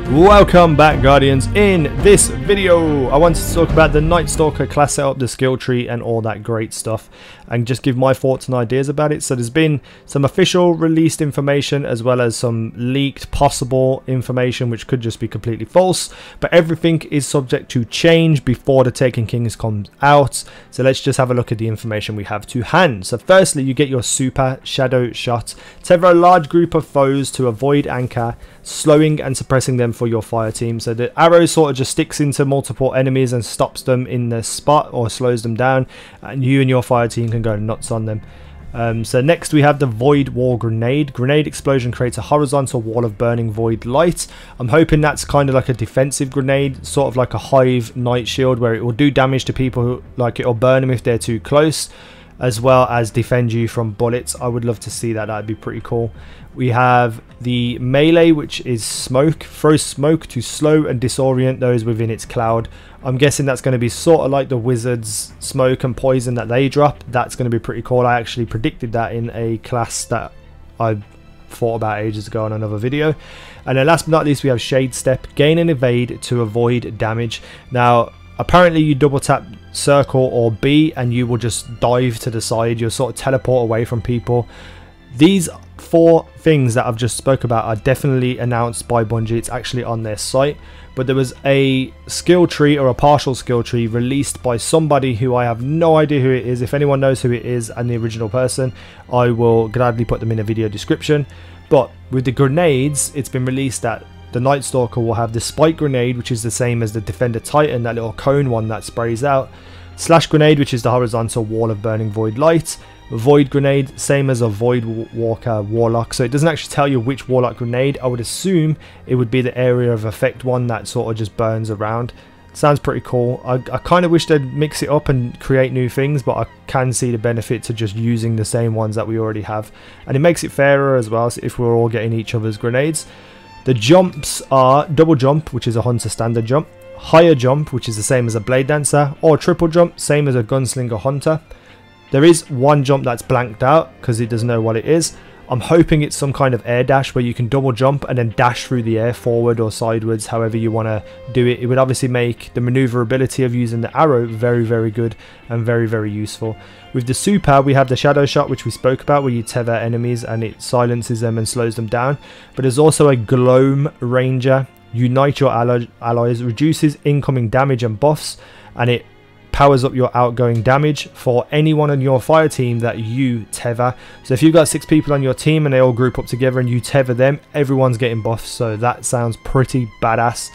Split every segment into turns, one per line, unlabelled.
Welcome back, Guardians. In this video I wanted to talk about the Night Stalker class setup, the skill tree and all that great stuff, and just give my thoughts and ideas about it. So there's been some official released information as well as some leaked possible information which could just be completely false, but everything is subject to change before the Taken Kings comes out. So let's just have a look at the information we have to hand. So firstly, you get your super shadow shot. Tether a large group of foes to avoid anchor, slowing and suppressing them for your fire team. So the arrow sort of just sticks into multiple enemies and stops them in the spot or slows them down, and you and your fire team can go nuts on them. So next we have the Void Wall Grenade. Grenade explosion creates a horizontal wall of burning void light. I'm hoping that's kind of like a defensive grenade, sort of like a Hive Night Shield, where it will do damage to people who, like, it'll burn them if they're too close, as well as defend you from bullets. I would love to see that. That'd be pretty cool. We have the melee, which is smoke. Throws smoke to slow and disorient those within its cloud. I'm guessing that's going to be sort of like the wizards smoke and poison that they drop. That's going to be pretty cool. I actually predicted that in a class that I thought about ages ago on another video. And then last but not least, we have Shade Step. Gain and evade to avoid damage. Now apparently you double tap circle or B and you will just dive to the side. You'll sort of teleport away from people. These four things that I've just spoke about are definitely announced by Bungie. It's actually on their site, but there was a skill tree or a partial skill tree released by somebody who I have no idea who it is. If anyone knows who it is and the original person, I will gladly put them in a video description. But with the grenades, it's been released that the Night Stalker will have the Spike Grenade, which is the same as the Defender Titan, that little cone one that sprays out. Slash Grenade, which is the horizontal wall of burning void light. Void Grenade, same as a Void Walker Warlock. So it doesn't actually tell you which Warlock Grenade. I would assume it would be the area of effect one that sort of just burns around. Sounds pretty cool. I kind of wish they'd mix it up and create new things, but I can see the benefit to just using the same ones that we already have. And it makes it fairer as well, so if we're all getting each other's grenades. The jumps are double jump, which is a Hunter standard jump. Higher jump, which is the same as a Blade Dancer. Or triple jump, same as a Gunslinger Hunter. There is one jump that's blanked out because it doesn't know what it is. I'm hoping it's some kind of air dash where you can double jump and then dash through the air forward or sideways, however you want to do it. It would obviously make the maneuverability of using the arrow very, very good and very, very useful. With the super, we have the shadow shot, which we spoke about, where you tether enemies and it silences them and slows them down. But there's also a Gloam Ranger. Unite your allies, reduces incoming damage and buffs, and it powers up your outgoing damage for anyone on your fire team that you tether. So if you've got 6 people on your team and they all group up together and you tether them, everyone's getting buffs. So that sounds pretty badass.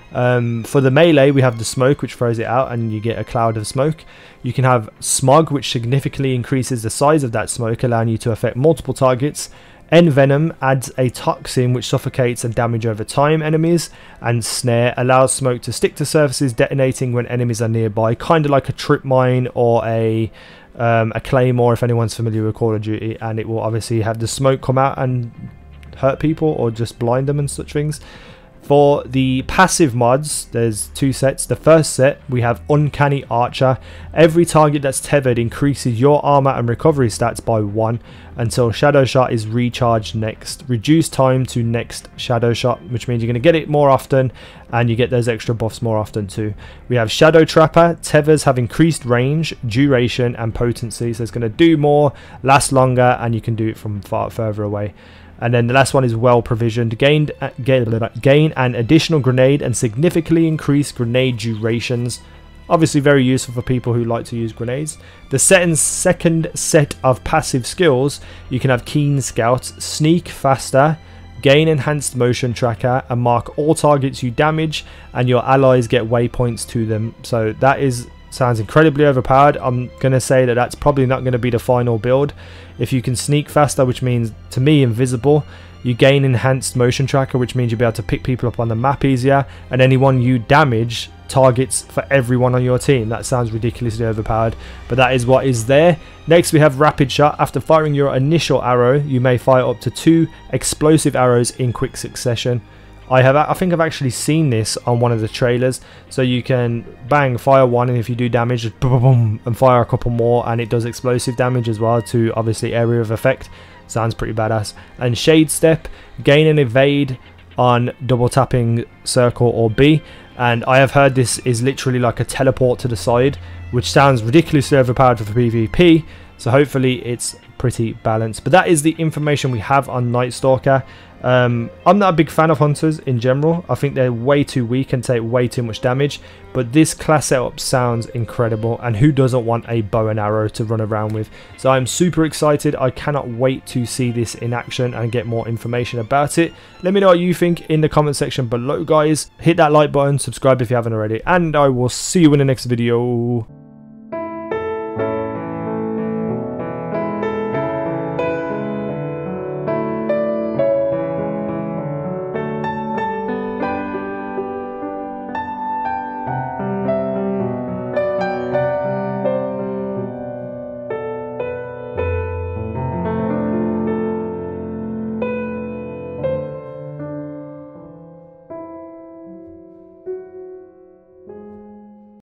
For the melee, we have the smoke, which throws it out and you get a cloud of smoke. You can have smog, which significantly increases the size of that smoke, allowing you to affect multiple targets. Envenom adds a toxin which suffocates and damage over time enemies, and Snare allows smoke to stick to surfaces, detonating when enemies are nearby, kind of like a trip mine or a claymore if anyone's familiar with Call of Duty, and it will obviously have the smoke come out and hurt people or just blind them and such things. For the passive mods, there's 2 sets. The first set, we have Uncanny Archer. Every target that's tethered increases your armor and recovery stats by 1 until Shadow Shot is recharged next. Reduce time to next Shadow Shot, which means you're going to get it more often and you get those extra buffs more often too. We have Shadow Trapper. Tethers have increased range, duration and potency, so it's going to do more, last longer, and you can do it from far further away. And then the last one is Well Provisioned. Gain an additional grenade and significantly increase grenade durations. Obviously very useful for people who like to use grenades. The second set of passive skills, you can have Keen Scout, Sneak Faster, Gain Enhanced Motion Tracker, and mark all targets you damage and your allies get waypoints to them. So that sounds incredibly overpowered. I'm going to say that that's probably not going to be the final build. If you can sneak faster, which means to me invisible, you gain enhanced motion tracker, which means you'll be able to pick people up on the map easier, and anyone you damage targets for everyone on your team. That sounds ridiculously overpowered, but that is what is there. Next we have Rapid Shot. After firing your initial arrow, you may fire up to 2 explosive arrows in quick succession. I think I've actually seen this on one of the trailers. So you can bang, fire one, and if you do damage, just boom, boom, boom, and fire a couple more, and it does explosive damage as well to obviously area of effect. Sounds pretty badass. And Shade Step, gain and evade on double tapping circle or B, and I have heard this is literally like a teleport to the side, which sounds ridiculously overpowered for PvP, so hopefully it's pretty balanced. But that is the information we have on Night Stalker. I'm not a big fan of hunters in general. I think they're way too weak and take way too much damage, but this class setup sounds incredible, and who doesn't want a bow and arrow to run around with? So I'm super excited. I cannot wait to see this in action and get more information about it. Let me know what you think in the comment section below, guys. Hit that like button, subscribe if you haven't already, and I will see you in the next video.